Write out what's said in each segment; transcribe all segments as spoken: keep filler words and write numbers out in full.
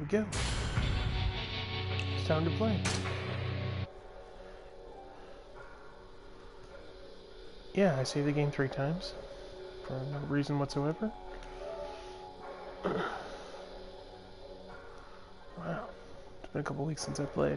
we go. It's time to play. Yeah, I saved the game three times. For no reason whatsoever. Wow. It's been a couple weeks since I played.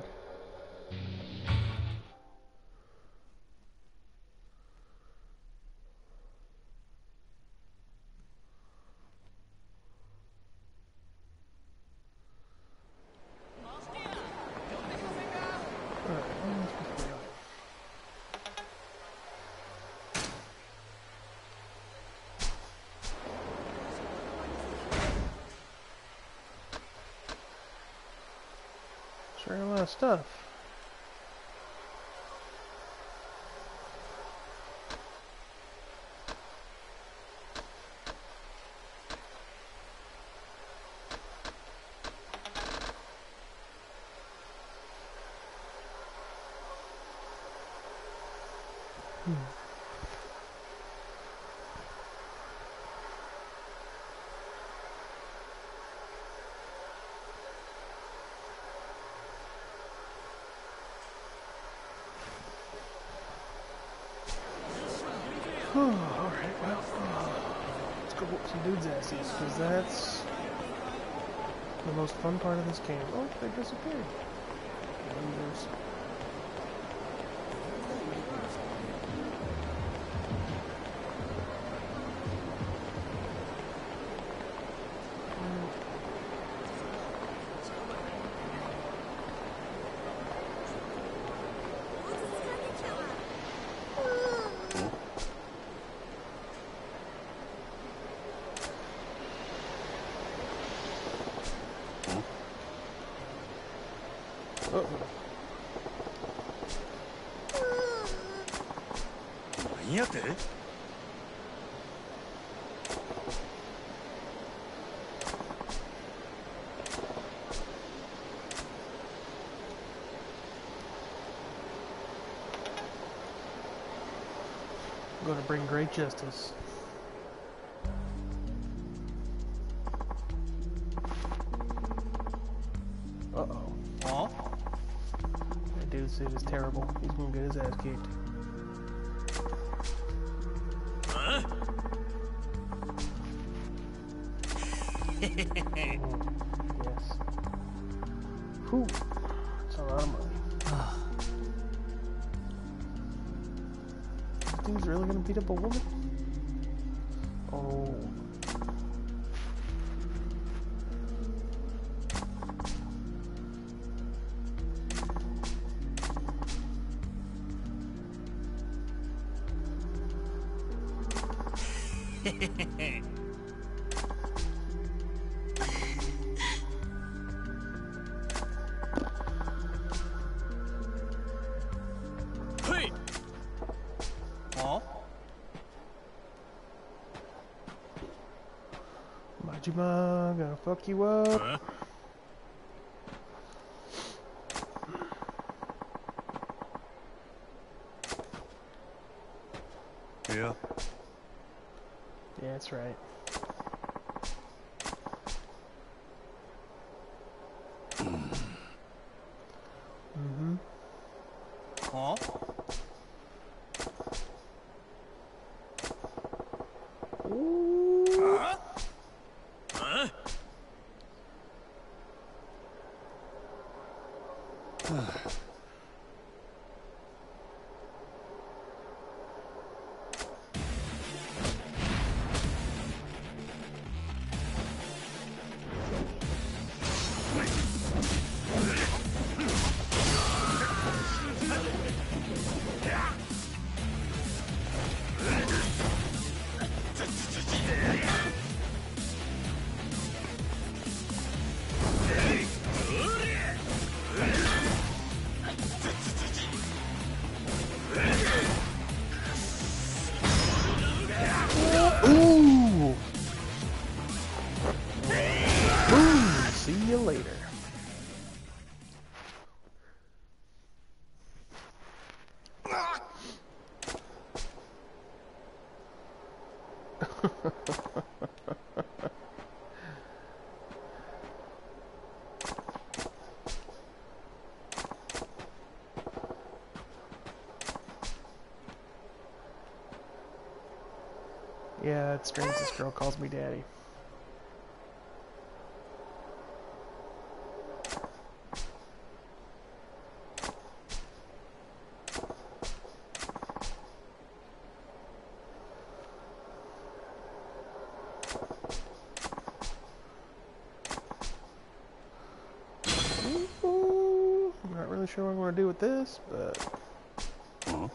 Sure, a lot of stuff. Hmm. Alright, well, uh, let's go whoop some dudes' asses, because that's the most fun part of this game. Oh, they disappeared. Losers. Uh-oh. I'm going to bring great justice. Uh-oh. Huh? That dude's suit is terrible. He's gonna get his ass kicked. Huh? Mm, yes. Whew. That's a lot of money. This dude's really gonna beat up a woman? Oh. Hey! Huh? Majima, gonna fuck you up. Huh? Yeah. Yeah, that's right. Mm-hmm. Huh? Ooh. Huh? Huh? Ooh! Boom! See you later. Yeah, it's strange this girl calls me daddy. Ooh, I'm not really sure what I'm going to do with this, but... Huh?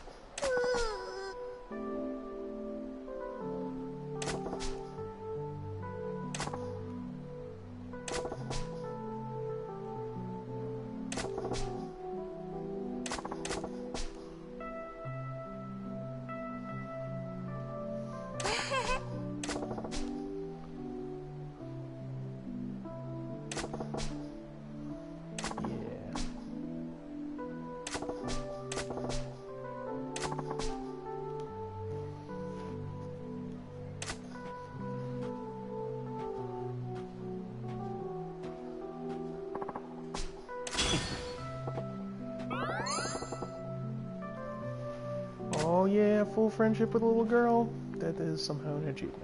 Oh yeah, full friendship with a little girl. That is somehow an achievement.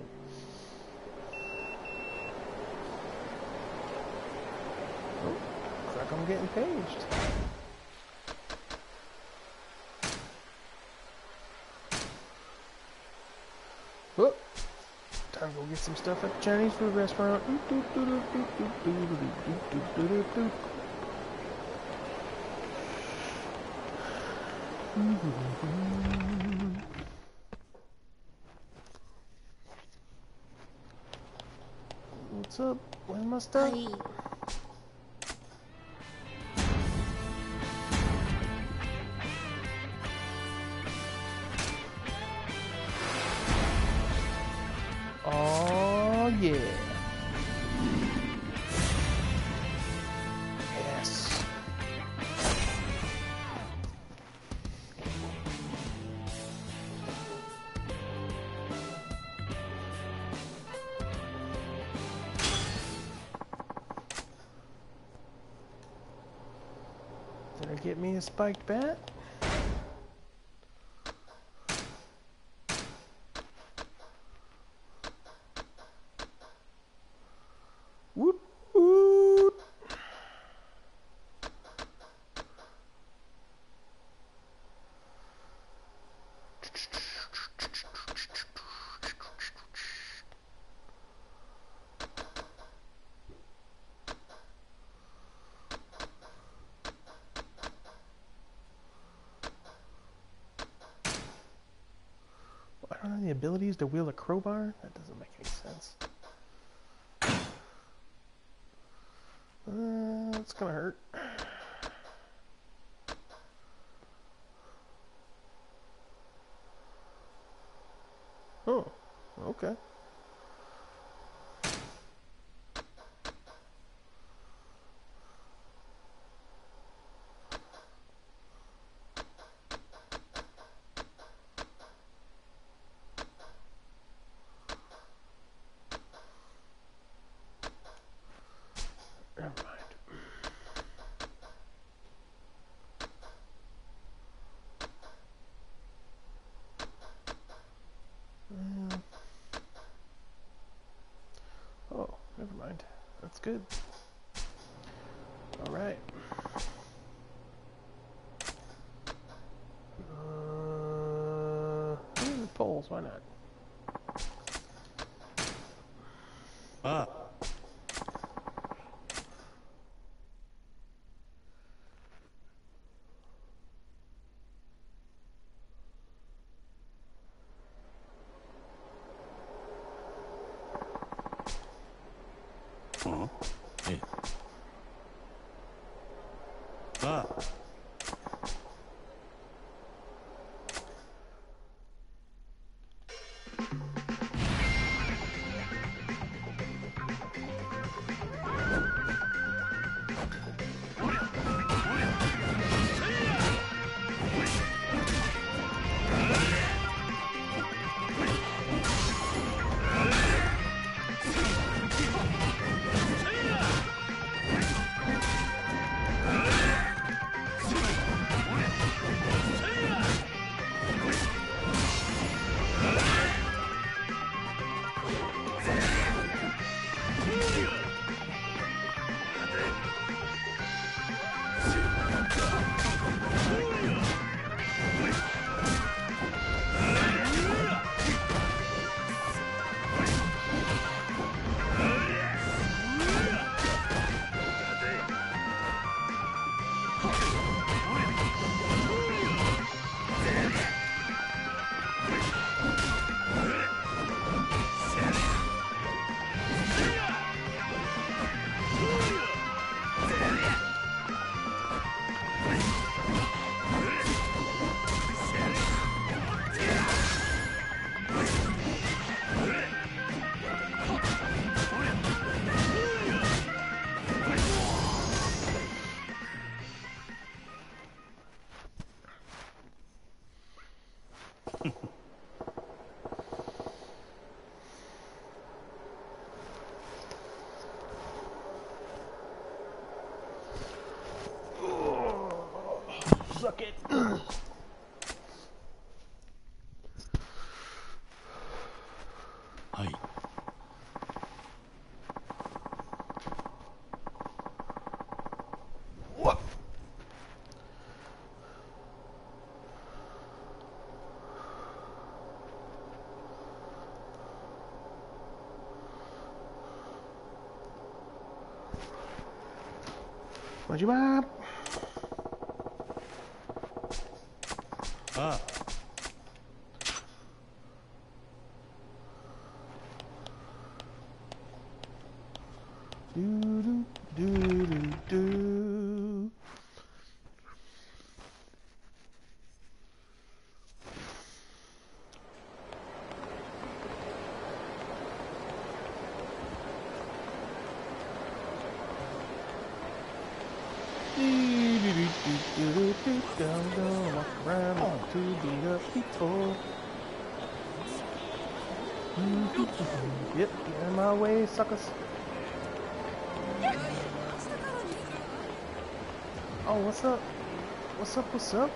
Oh, looks like I'm getting paged. Oh, time to go get some stuff at the Chinese food restaurant. What's up? Where's my stuff? Hi. Oh yeah. Yes. Did I get me a spiked bat? Woot woot! I don't have the abilities to wield a crowbar? That doesn't make any sense. Uh, it's gonna hurt. Oh, okay. Never mind. Uh, oh, never mind. That's good. All right. Uh, hmm, poles. Why not? Ah. Huh? Eh. Ah. はい。 わっ。マジマー。 ああ。 ドゥルドゥルドゥ。I'm gonna walk around to beat up people. Yep, get in my way, suckers. Oh, what's up? What's up, what's up?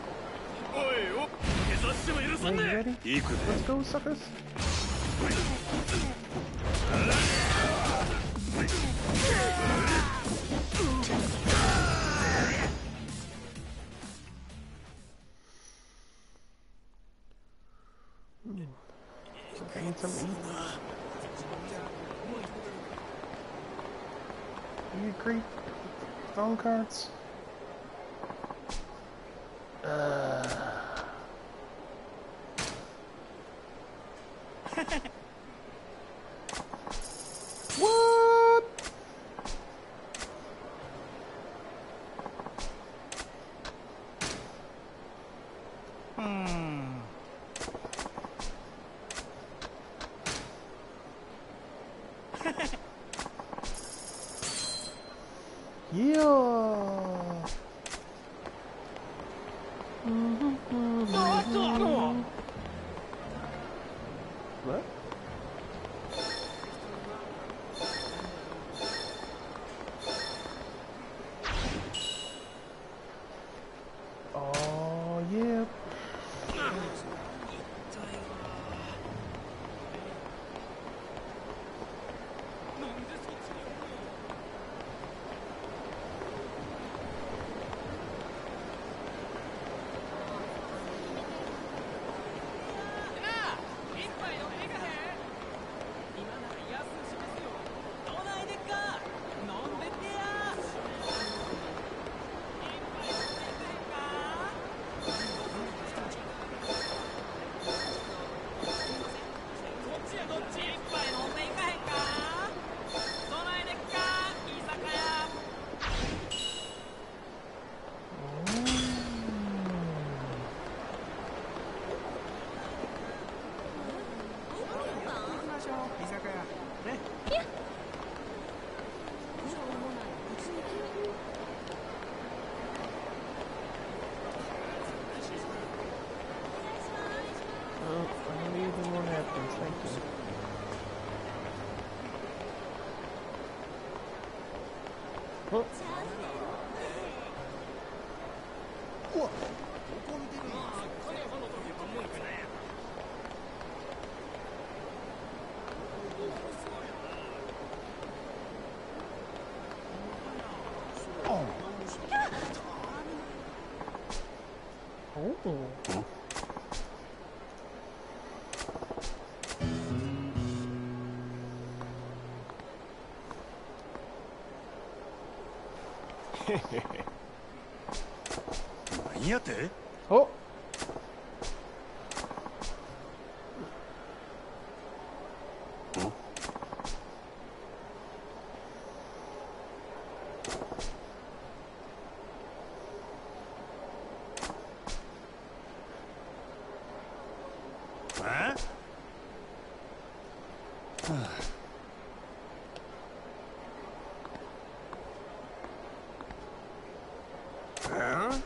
Are you ready? Let's go, suckers. I need something to eat. You creep phone cards. Uh. What? Hmm. Yeah. What? Oh, yeah. Oh, I need even more napkins, thank you. Oh. Whoa. Oh. Oh. Huh?何やて? Oh. Huh? Huh? Huh?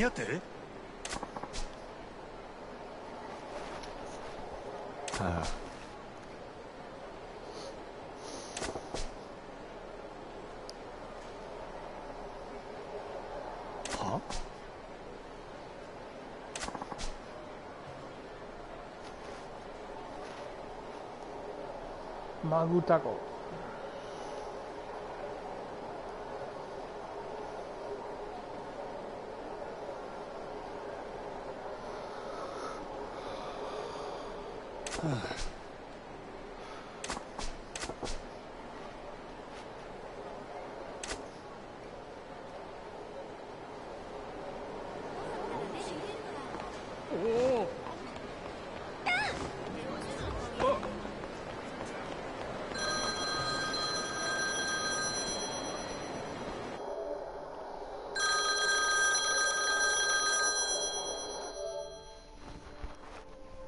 やてああはマグタ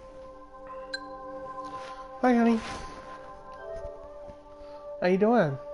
コ。Hi, honey. How you doing?